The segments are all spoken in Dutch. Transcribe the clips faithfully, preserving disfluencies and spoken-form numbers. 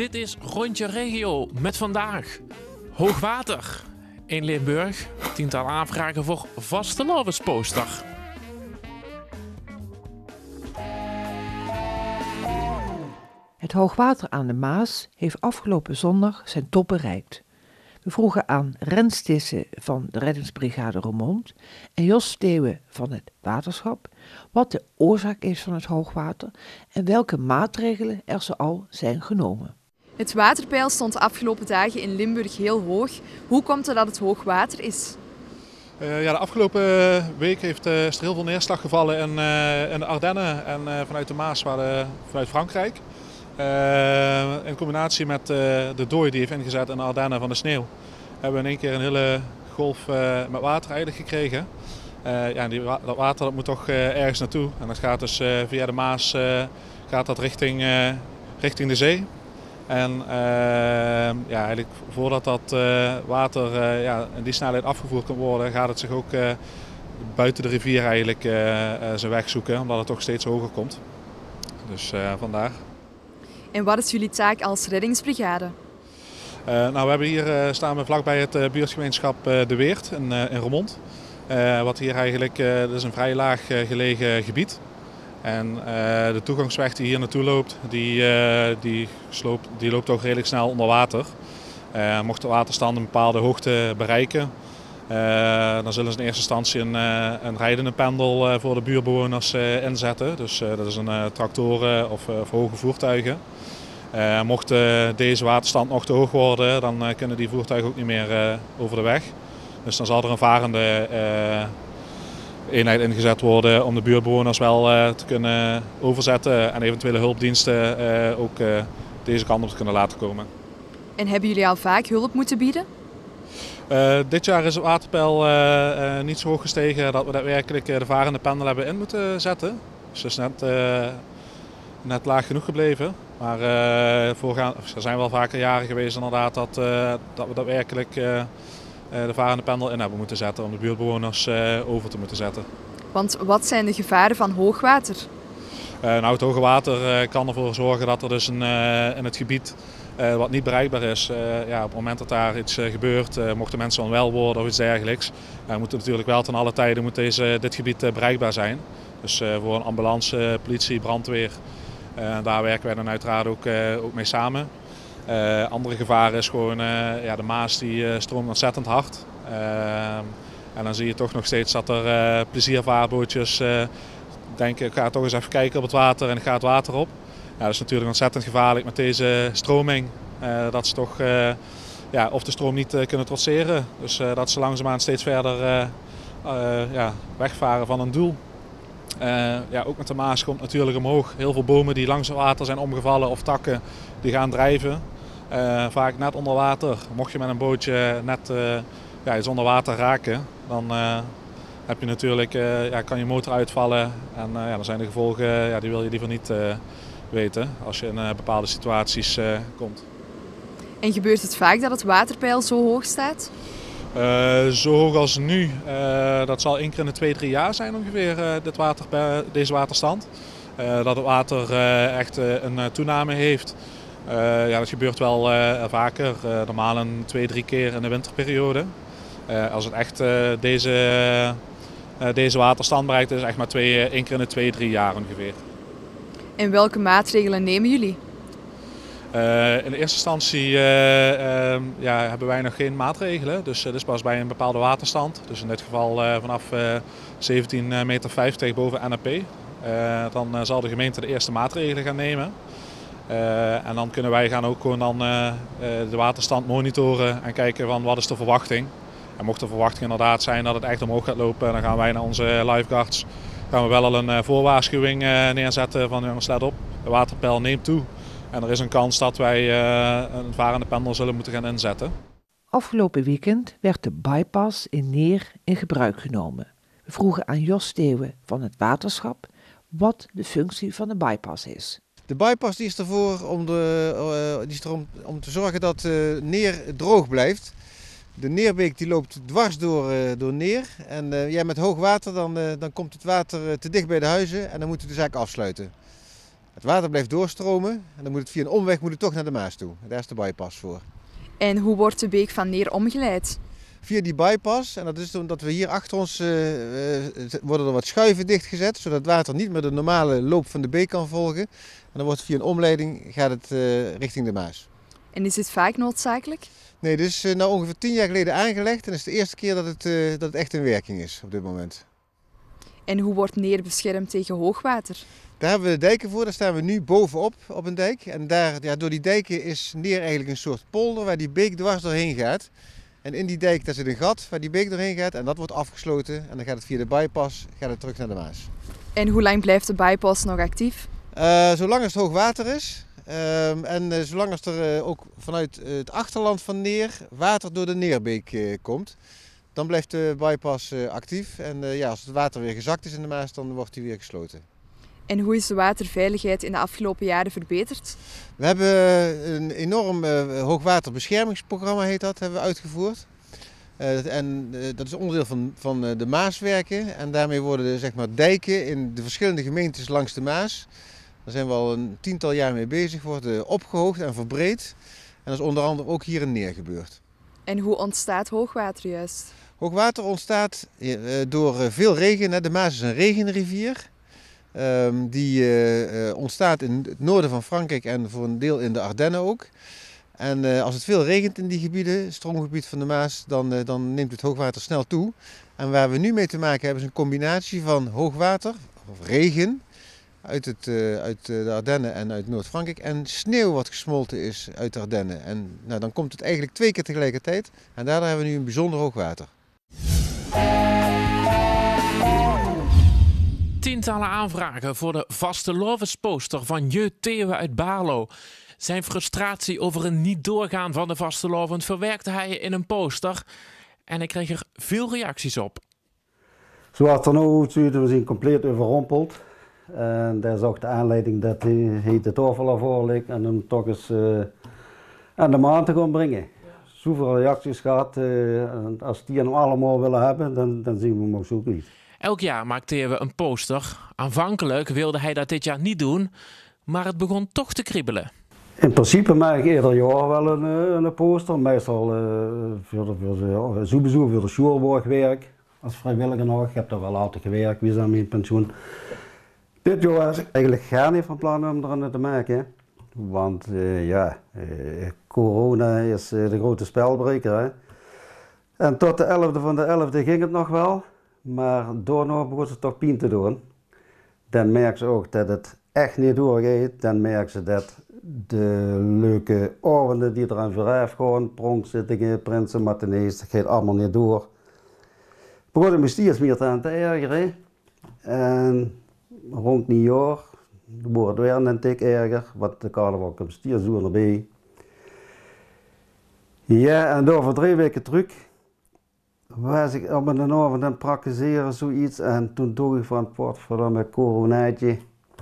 Dit is Rondje Regio met vandaag hoogwater in Limburg. Tiental aanvragen voor vastelavondsposter. Het hoogwater aan de Maas heeft afgelopen zondag zijn top bereikt. We vroegen aan Rens Tissen van de reddingsbrigade Roermond en Jos Steeuwen van het waterschap wat de oorzaak is van het hoogwater en welke maatregelen er zoal zijn genomen. Het waterpeil stond de afgelopen dagen in Limburg heel hoog. Hoe komt het dat het hoogwater is? Uh, ja, de afgelopen week heeft, uh, is er heel veel neerslag gevallen in, uh, in de Ardennen en uh, vanuit de Maas, waar de, vanuit Frankrijk. Uh, in combinatie met uh, de dooi die heeft ingezet in de Ardennen van de sneeuw, hebben we in één keer een hele golf uh, met water eigenlijk gekregen. Uh, ja, die, dat water dat moet toch uh, ergens naartoe en dat gaat dus uh, via de Maas uh, gaat dat richting, uh, richting de zee. En uh, ja, eigenlijk voordat dat uh, water uh, ja, in die snelheid afgevoerd kan worden, gaat het zich ook uh, buiten de rivier eigenlijk uh, uh, zijn weg zoeken, omdat het toch steeds hoger komt. Dus uh, vandaar. En wat is jullie taak als reddingsbrigade? Uh, nou, we hebben hier uh, staan we vlakbij het uh, buurtgemeenschap uh, De Weert in, uh, in Roermond. Uh, wat hier eigenlijk, uh, dat is een vrij laag uh, gelegen gebied. En uh, de toegangsweg die hier naartoe loopt, die, uh, die, sloopt, die loopt ook redelijk snel onder water. Uh, mocht de waterstand een bepaalde hoogte bereiken, uh, dan zullen ze in eerste instantie een, uh, een rijdende pendel uh, voor de buurtbewoners uh, inzetten. Dus uh, dat is een uh, tractoren of, uh, of hoge voertuigen. Uh, mocht uh, deze waterstand nog te hoog worden, dan uh, kunnen die voertuigen ook niet meer uh, over de weg. Dus dan zal er een varende uh, eenheid ingezet worden om de buurtbewoners wel uh, te kunnen overzetten en eventuele hulpdiensten uh, ook uh, deze kant op te kunnen laten komen. En hebben jullie al vaak hulp moeten bieden? Uh, dit jaar is het waterpeil uh, uh, niet zo hoog gestegen dat we daadwerkelijk uh, de varende pendel hebben in moeten zetten. Dus het is net, uh, net laag genoeg gebleven. Maar uh, voorgaan, er zijn wel vaker jaren geweest inderdaad dat, uh, dat we daadwerkelijk uh, de varende pendel in hebben moeten zetten om de buurtbewoners uh, over te moeten zetten. Want wat zijn de gevaren van hoogwater? Uh, nou, het hoge water uh, kan ervoor zorgen dat er dus een, uh, in het gebied uh, wat niet bereikbaar is, uh, ja, op het moment dat daar iets uh, gebeurt, uh, mochten mensen onwel worden of iets dergelijks, uh, moeten natuurlijk wel ten alle tijden moet deze, dit gebied uh, bereikbaar zijn. Dus uh, voor een ambulance, politie, brandweer, uh, daar werken wij dan uiteraard ook, uh, ook mee samen. Uh, andere gevaar is gewoon uh, ja, de Maas die uh, stroomt ontzettend hard. Uh, en dan zie je toch nog steeds dat er uh, pleziervaarbootjes uh, denken, ik ga toch eens even kijken op het water en ik ga het water op. Ja, dat is natuurlijk ontzettend gevaarlijk met deze stroming. Uh, dat ze toch uh, ja, of de stroom niet uh, kunnen trotseren. Dus uh, dat ze langzaamaan steeds verder uh, uh, ja, wegvaren van een doel. Uh, ja, ook met de Maas komt natuurlijk omhoog. Heel veel bomen die langs het water zijn omgevallen of takken die gaan drijven. Uh, vaak net onder water. Mocht je met een bootje net uh, ja, iets onder water raken, dan uh, heb je natuurlijk, uh, ja, kan je motor uitvallen. En uh, ja, dan zijn de gevolgen, ja, die wil je liever niet uh, weten als je in uh, bepaalde situaties uh, komt. En gebeurt het vaak dat het waterpeil zo hoog staat? Uh, zo hoog als nu, uh, dat zal één keer in de twee, drie jaar zijn ongeveer, uh, dit water, deze waterstand. Uh, dat het water uh, echt uh, een uh, toename heeft. Uh, ja, dat gebeurt wel uh, vaker, uh, normaal een twee, drie keer in de winterperiode. Uh, als het echt uh, deze, uh, deze waterstand bereikt, is het echt maar twee, één keer in de twee, drie jaar ongeveer. En welke maatregelen nemen jullie? Uh, in de eerste instantie uh, uh, ja, hebben wij nog geen maatregelen, dus dit is pas bij een bepaalde waterstand. Dus in dit geval uh, vanaf uh, zeventien meter vijftig boven N A P. Uh, dan uh, zal de gemeente de eerste maatregelen gaan nemen. Uh, en dan kunnen wij gaan ook gewoon dan, uh, de waterstand monitoren en kijken van wat is de verwachting. En mocht de verwachting inderdaad zijn dat het echt omhoog gaat lopen, dan gaan wij naar onze lifeguards gaan we wel al een uh, voorwaarschuwing uh, neerzetten van jongens, let op, de waterpeil neemt toe. En er is een kans dat wij uh, een varende pendel zullen moeten gaan inzetten. Afgelopen weekend werd de bypass in Neer in gebruik genomen. We vroegen aan Jos Steeuwen van het waterschap wat de functie van de bypass is. De bypass die is ervoor om, de, uh, die is er om, om te zorgen dat uh, Neer droog blijft. De Neerbeek die loopt dwars door, uh, door Neer. En uh, ja, met hoog water dan, uh, dan komt het water uh, te dicht bij de huizen en dan moeten we de zaak afsluiten. Het water blijft doorstromen en dan moet het via een omweg moet het toch naar de Maas toe. Daar is de bypass voor. En hoe wordt de beek van Neer omgeleid? Via die bypass, en dat is omdat we hier achter ons uh, uh, worden er wat schuiven dichtgezet, zodat het water niet meer de normale loop van de beek kan volgen. En dan wordt het via een omleiding gaat het uh, richting de Maas. En is dit vaak noodzakelijk? Nee, dit is uh, nou ongeveer tien jaar geleden aangelegd en het is de eerste keer dat het, uh, dat het echt in werking is op dit moment. En hoe wordt Neer beschermd tegen hoogwater? Daar hebben we de dijken voor, daar staan we nu bovenop op een dijk. En daar, ja, door die dijken is Neer eigenlijk een soort polder waar die beek dwars doorheen gaat. En in die dijk daar zit een gat waar die beek doorheen gaat en dat wordt afgesloten. En dan gaat het via de bypass gaat het terug naar de Maas. En hoe lang blijft de bypass nog actief? Uh, zolang als het hoog water is. Uh, en uh, zolang als er uh, ook vanuit uh, het achterland van Neer water door de Neerbeek uh, komt. Dan blijft de bypass uh, actief. En uh, ja, als het water weer gezakt is in de Maas, dan wordt die weer gesloten. En hoe is de waterveiligheid in de afgelopen jaren verbeterd? We hebben een enorm uh, hoogwaterbeschermingsprogramma heet dat, hebben we uitgevoerd. Uh, en uh, dat is onderdeel van, van uh, de Maaswerken. En daarmee worden de, zeg maar, dijken in de verschillende gemeentes langs de Maas. Daar zijn we al een tiental jaar mee bezig, worden opgehoogd en verbreed. En dat is onder andere ook hier in Neer gebeurd. En hoe ontstaat hoogwater juist? Hoogwater ontstaat uh, door uh, veel regen. Hè. De Maas is een regenrivier. Um, die uh, uh, ontstaat in het noorden van Frankrijk en voor een deel in de Ardennen ook. En uh, als het veel regent in die gebieden, het stroomgebied van de Maas, dan, uh, dan neemt het hoogwater snel toe. En waar we nu mee te maken hebben is een combinatie van hoogwater, of regen, uit, het, uh, uit de Ardennen en uit Noord-Frankrijk. En sneeuw wat gesmolten is uit de Ardennen. En nou, dan komt het eigenlijk twee keer tegelijkertijd. En daardoor hebben we nu een bijzonder hoogwater. Tientallen aanvragen voor de vastelovensposter van Jeu Theeuwen uit Baarlo. Zijn frustratie over een niet doorgaan van de vastelovend verwerkte hij in een poster. En hij kreeg er veel reacties op. Zoals het er nu uitziet, we zijn compleet overrompeld. En dat is ook de aanleiding dat hij het overal voor ligt en hem toch eens uh, aan de maan te gaan brengen. Zoveel reacties gehad, uh, als die hem allemaal willen hebben, dan, dan zien we hem ook zo niet. Elk jaar maakt Theeuwen een poster. Aanvankelijk wilde hij dat dit jaar niet doen, maar het begon toch te kriebelen. In principe maak ik ieder jaar wel een, een poster, meestal uh, voor de, voor de, sowieso voor de Sjoerborgwerk als vrijwilliger nog. Ik heb daar wel altijd gewerkt, wie is aan mijn pensioen. Dit jaar was ik eigenlijk gar niet van plan om er aan te maken, want uh, ja, uh, corona is uh, de grote spelbreker. Hè? En tot de elfde van de elfde ging het nog wel. Maar daarna begon ze toch pijn te doen. Dan merken ze ook dat het echt niet doorgaat. Dan merken ze dat de leuke avonden die eraan vooraf gaan, pronkzittingen, prinsen, matinees, dat gaat allemaal niet door. Begon de bestiers meer aan te ergeren. En rond nieuwjaar wordt het weer een tik erger, want de carnaval komt bestiersdoen erbij. Ja, en door voor drie weken terug was ik op een avond aan het praktiseren, zoiets, en toen doe ik van het port voor mijn coronaatje.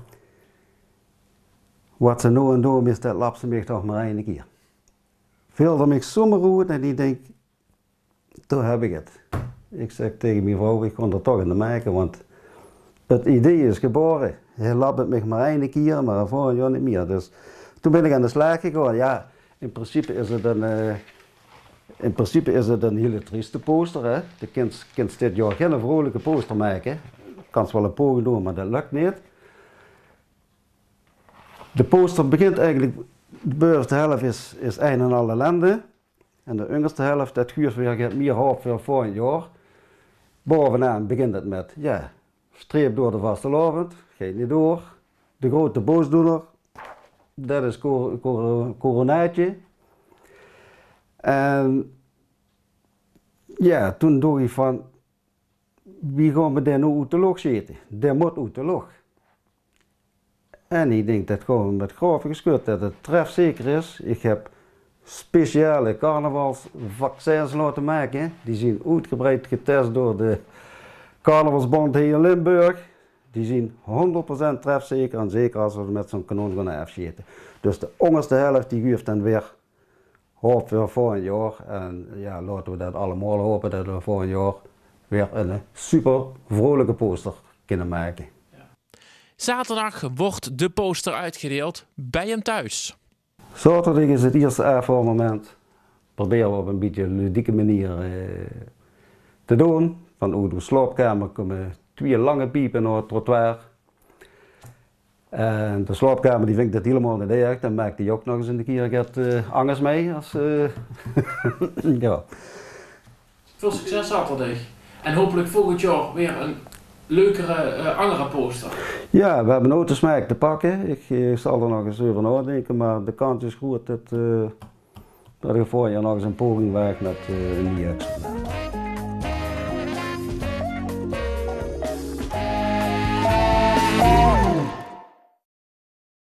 Wat ze nou en doen is, dat lapt ze mij toch maar één keer. Veel er mij zomaar goed en die denk, toen heb ik het. Ik zeg tegen mijn vrouw, ik kon er toch in maken, want het idee is geboren. Je lapt het mij maar één keer, maar voor een jaar niet meer. Dus toen ben ik aan de slag gegaan. Ja, in principe is het een... Uh, In principe is het een hele trieste poster. Hè? Je kunt, kunt dit jaar geen vrolijke poster maken. Je kan wel een poging doen, maar dat lukt niet. De poster begint eigenlijk, de bovenste helft is, is een en al ellende. En de onderste helft, dat guurt weer meer hoop voor volgend jaar. Bovenaan begint het met, ja, streep door de vastelovend, gaat niet door. De grote boosdoener, dat is cor, cor, coronaatje. En ja, toen dacht ik van, wie gaan we daar nou uit de log zitten? Dat moet uit de log. En ik denk dat gewoon met grove geschut dat het trefzeker is. Ik heb speciale carnavalsvaccins laten maken. Die zijn uitgebreid getest door de carnavalsbond hier in Limburg. Die zijn honderd procent trefzeker en zeker als we met zo'n kanon gaan afschieten. Dus de onderste helft die geeft dan weer hoop voor volgend jaar. En ja, laten we dat allemaal hopen dat we volgend jaar weer een super vrolijke poster kunnen maken. Zaterdag wordt de poster uitgedeeld bij hem thuis. Zaterdag is het eerste ervaarmoment. Proberen we op een beetje ludieke manier eh, te doen. Van uit de slaapkamer komen twee lange piepen naar het trottoir. En de slaapkamer die vindt dat helemaal niet erg. Dan maakt hij ook nog eens een keer het uh, angers mee. Als, uh, ja. Veel succes zaterdag. En hopelijk volgend jaar weer een leukere, uh, andere poster. Ja, we hebben nooit de smaak te pakken. Ik, ik zal er nog eens over nadenken, maar de kans is goed dat, uh, dat ik voor je nog eens een poging waag met uh, een nieuw exponat.